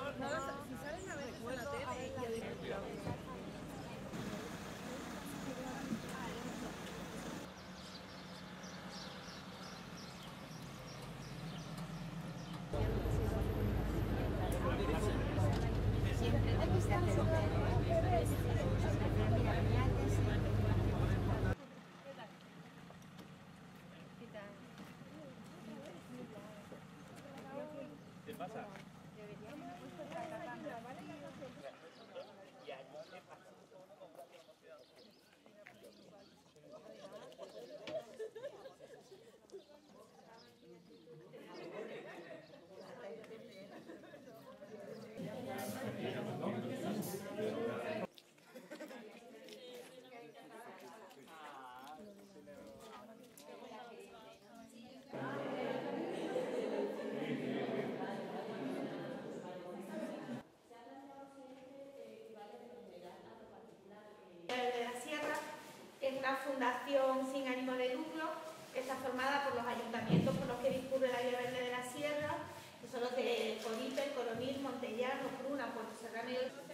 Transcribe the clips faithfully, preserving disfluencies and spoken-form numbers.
Si salen a veces en la tele y además... ¿Qué pasa? de la Sierra es una fundación sin ánimo de lucro, está formada por los ayuntamientos por los que discurre la Vía Verde de la Sierra, que son los de Coripe, Coronil, Montellano, Pruna, Puerto Serrano y otros.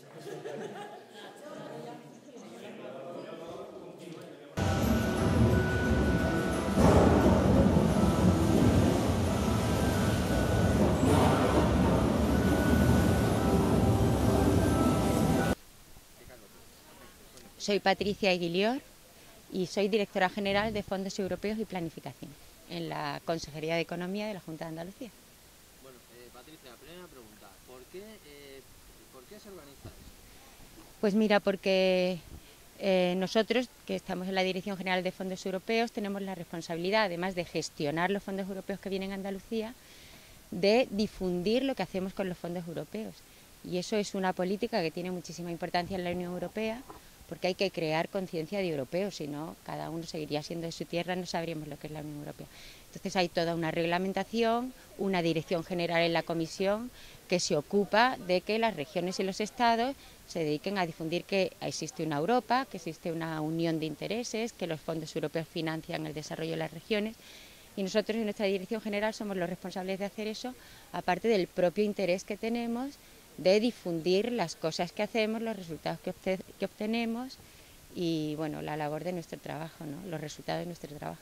Soy Patricia Eguilior y soy directora general de Fondos Europeos y Planificación en la Consejería de Economía de la Junta de Andalucía. Bueno, eh, Patricia, la primera pregunta, ¿por qué, eh, ¿por qué se organiza esto? Pues mira, porque eh, nosotros, que estamos en la Dirección General de Fondos Europeos, tenemos la responsabilidad, además de gestionar los fondos europeos que vienen a Andalucía, de difundir lo que hacemos con los fondos europeos. Y eso es una política que tiene muchísima importancia en la Unión Europea, porque hay que crear conciencia de europeos, si no, cada uno seguiría siendo de su tierra, no sabríamos lo que es la Unión Europea. Entonces hay toda una reglamentación, una dirección general en la Comisión que se ocupa de que las regiones y los estados se dediquen a difundir que existe una Europa, que existe una unión de intereses, que los fondos europeos financian el desarrollo de las regiones. Y nosotros en nuestra dirección general somos los responsables de hacer eso, aparte del propio interés que tenemos de difundir las cosas que hacemos, los resultados que, obte que obtenemos y bueno, la labor de nuestro trabajo, ¿no? Los resultados de nuestro trabajo.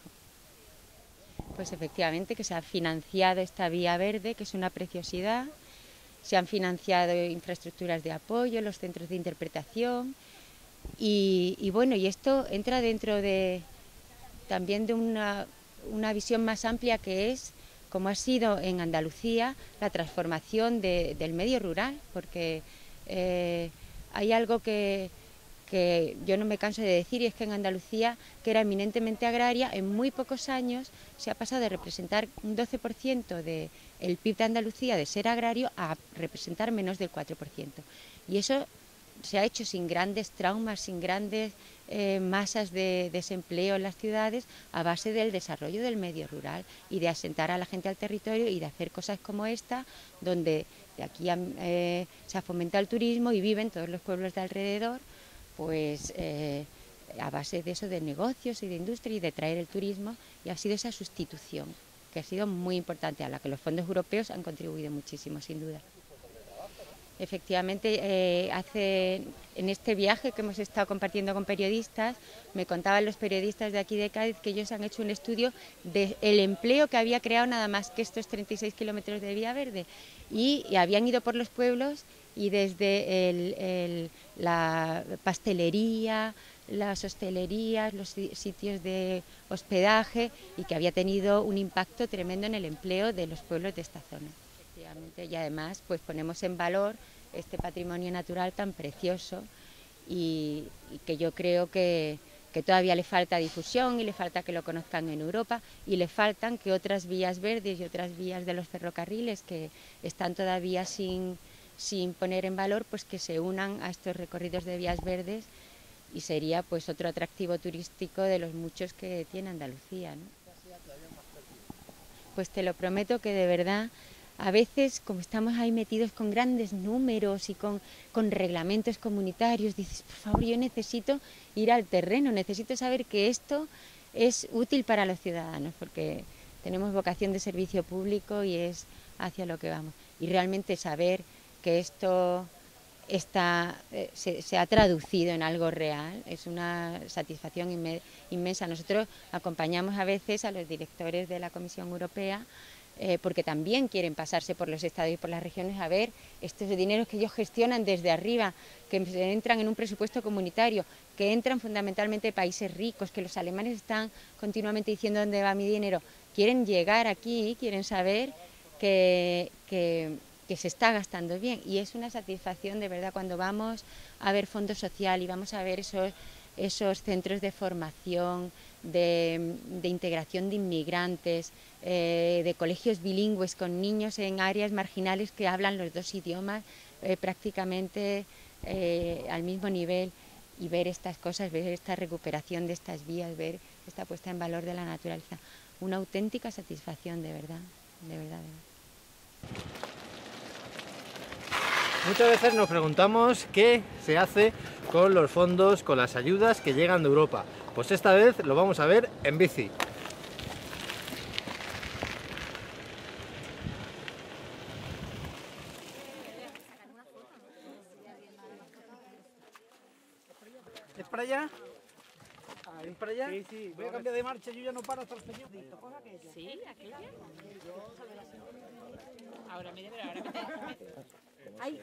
Pues efectivamente que se ha financiado esta vía verde, que es una preciosidad, se han financiado infraestructuras de apoyo, los centros de interpretación y, y bueno, y esto entra dentro de también de una, una visión más amplia que es como ha sido en Andalucía la transformación de, del medio rural, porque eh, hay algo que, que yo no me canso de decir, y es que en Andalucía, que era eminentemente agraria, en muy pocos años se ha pasado de representar un doce por ciento del P I B de Andalucía de ser agrario a representar menos del cuatro por ciento. Y eso se ha hecho sin grandes traumas, sin grandes eh, masas de desempleo en las ciudades, a base del desarrollo del medio rural y de asentar a la gente al territorio y de hacer cosas como esta, donde de aquí a, eh, se ha fomentado el turismo y viven todos los pueblos de alrededor, pues eh, a base de eso, de negocios y de industria y de traer el turismo, y ha sido esa sustitución, que ha sido muy importante, a la que los fondos europeos han contribuido muchísimo, sin duda. Efectivamente, eh, hace, en este viaje que hemos estado compartiendo con periodistas, me contaban los periodistas de aquí de Cádiz que ellos han hecho un estudio del empleo que había creado nada más que estos treinta y seis kilómetros de vía verde, y, y habían ido por los pueblos y desde el, el, la pastelería, las hostelerías, los sitios de hospedaje, y que había tenido un impacto tremendo en el empleo de los pueblos de esta zona. Y además pues ponemos en valor este patrimonio natural tan precioso y, y que yo creo que, que todavía le falta difusión y le falta que lo conozcan en Europa, y le faltan que otras vías verdes y otras vías de los ferrocarriles que están todavía sin, sin poner en valor, pues que se unan a estos recorridos de vías verdes, y sería pues otro atractivo turístico de los muchos que tiene Andalucía, ¿no? Pues te lo prometo que de verdad, a veces, como estamos ahí metidos con grandes números y con, con reglamentos comunitarios, dices, por favor, yo necesito ir al terreno, necesito saber que esto es útil para los ciudadanos, porque tenemos vocación de servicio público y es hacia lo que vamos. Y realmente saber que esto está, eh, se, se ha traducido en algo real. Es una satisfacción inmensa. Nosotros acompañamos a veces a los directores de la Comisión Europea eh, porque también quieren pasarse por los estados y por las regiones a ver estos dineros que ellos gestionan desde arriba, que entran en un presupuesto comunitario, que entran fundamentalmente de países ricos, que los alemanes están continuamente diciendo dónde va mi dinero. Quieren llegar aquí, quieren saber que, que, que se está gastando bien, y es una satisfacción de verdad cuando vamos a ver Fondo Social y vamos a ver esos, esos centros de formación, de, de integración de inmigrantes, eh, de colegios bilingües con niños en áreas marginales que hablan los dos idiomas eh, prácticamente eh, al mismo nivel, y ver estas cosas, ver esta recuperación de estas vías, ver esta puesta en valor de la naturaleza. Una auténtica satisfacción, de verdad, de verdad. De verdad. Muchas veces nos preguntamos qué se hace con los fondos, con las ayudas que llegan de Europa. Pues esta vez lo vamos a ver en bici. ¿Es para allá? ¿Es para allá? Sí, sí. Voy a cambiar de marcha, yo ya no paro hasta el peñón. ¿Sí? ¿Aquella? Ahora me debe, ahora me ¡ay!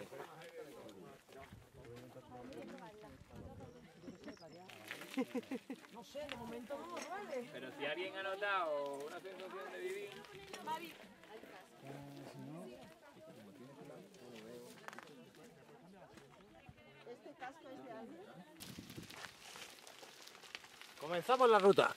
No sé, de momento no, vale. Pero si alguien ha notado una sensación de vivir... ¿Este casco es de alguien? Comenzamos la ruta.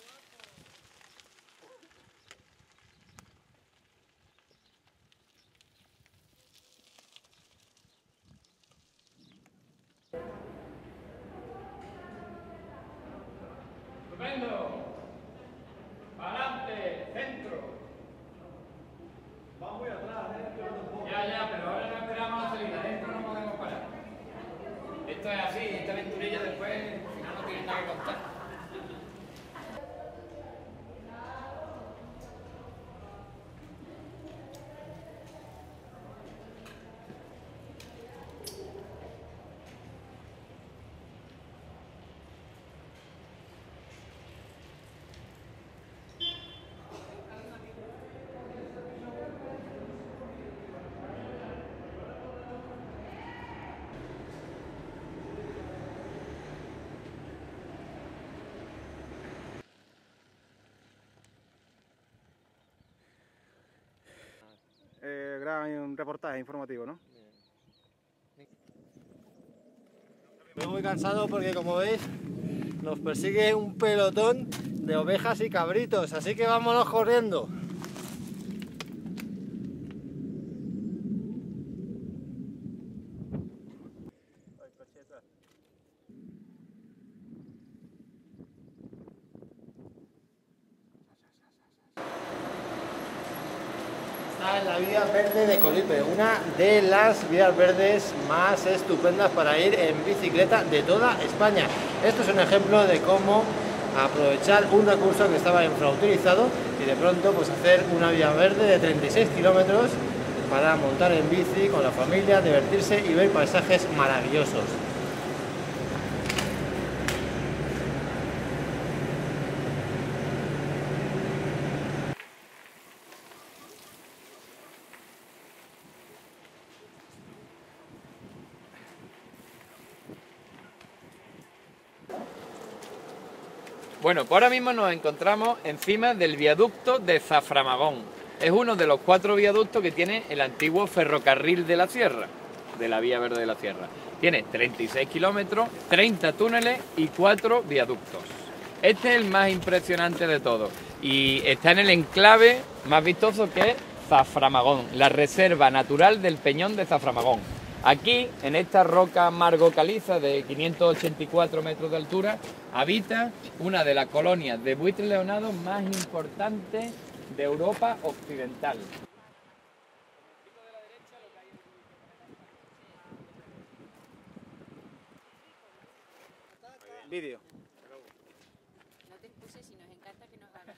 ¡Estupendo! ¡Adelante! ¡Centro! Va muy atrás, ¿eh? Ya, ya, pero ahora no esperamos la salida. Dentro no podemos parar. Esto es así, esta aventurilla después, al final no tiene nada que contar. Eh, gran reportaje informativo, ¿no? Estoy muy cansado porque, como veis, nos persigue un pelotón de ovejas y cabritos, así que vámonos corriendo. Está en la vía verde de Coripe, una de las vías verdes más estupendas para ir en bicicleta de toda España. Esto es un ejemplo de cómo aprovechar un recurso que estaba infrautilizado y de pronto pues hacer una vía verde de treinta y seis kilómetros para montar en bici con la familia, divertirse y ver paisajes maravillosos. Bueno, pues ahora mismo nos encontramos encima del viaducto de Zaframagón. Es uno de los cuatro viaductos que tiene el antiguo ferrocarril de la Sierra, de la Vía Verde de la Sierra. Tiene treinta y seis kilómetros, treinta túneles y cuatro viaductos. Este es el más impresionante de todos y está en el enclave más vistoso, que es Zaframagón, la reserva natural del Peñón de Zaframagón. Aquí, en esta roca amargo caliza de quinientos ochenta y cuatro metros de altura, habita una de las colonias de buitres leonados más importantes de Europa occidental. Vídeo. No te excuses si nos encanta que nos hagan.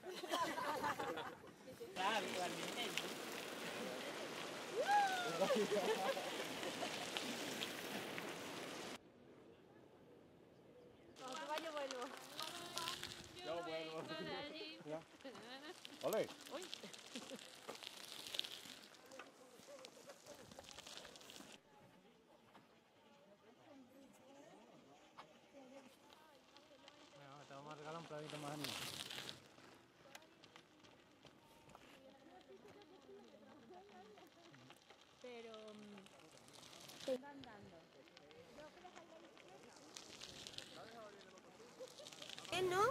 Claro, igualmente. Yo vuelvo. Yo vuelvo. Ole. Te vamos a regalar un platito más animo. Pero... ¿Qué no?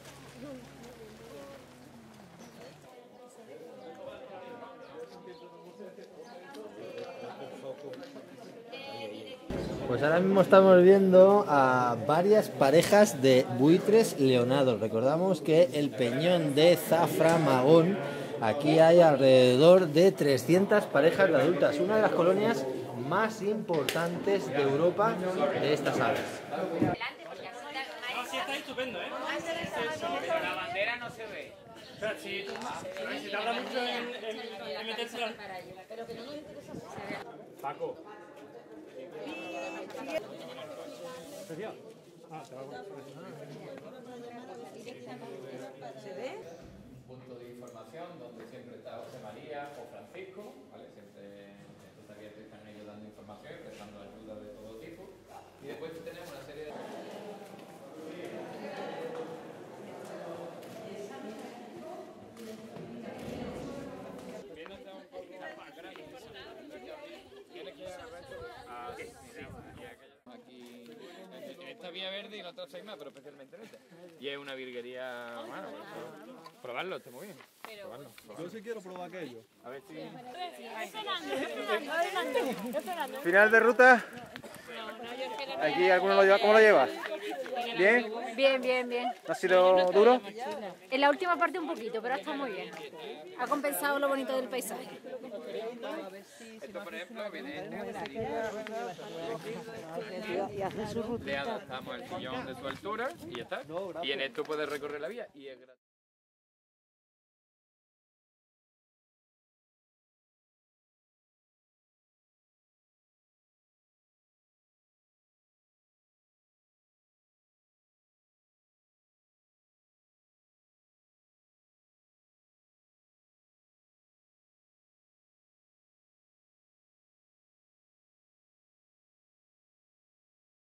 Pues ahora mismo estamos viendo a varias parejas de buitres leonados. Recordamos que el peñón de Zaframagón, aquí hay alrededor de trescientas parejas de adultas, una de las colonias más importantes de Europa de estas aves. Ah, sí, está estupendo, ¿eh? La bandera no se ve. O sea, si, si tarda mucho en, en, en meterse la... Paco. Un punto de información donde siempre está José María o Francisco, ¿vale? Siempre estos abiertos están ellos dando información y prestando ayuda de todo tipo. Y después tenemos una serie de... Aquí, en esta vía verde y en otras seis más, pero especialmente en esta. Y es una virguería, bueno, pues, probarlo, está muy bien. Probarlo, probarlo. Yo sí quiero probar aquello. A ver si... Final de ruta. Aquí alguno lo lleva. ¿Cómo lo llevas? ¿Bien? Bien, bien, bien. ¿No ha sido duro? En la última parte un poquito, pero está muy bien. Ha compensado lo bonito del paisaje. Esto, por ejemplo, viene le adaptamos el sillón de su altura y ya está. Y en esto puedes recorrer la vía y es gratis.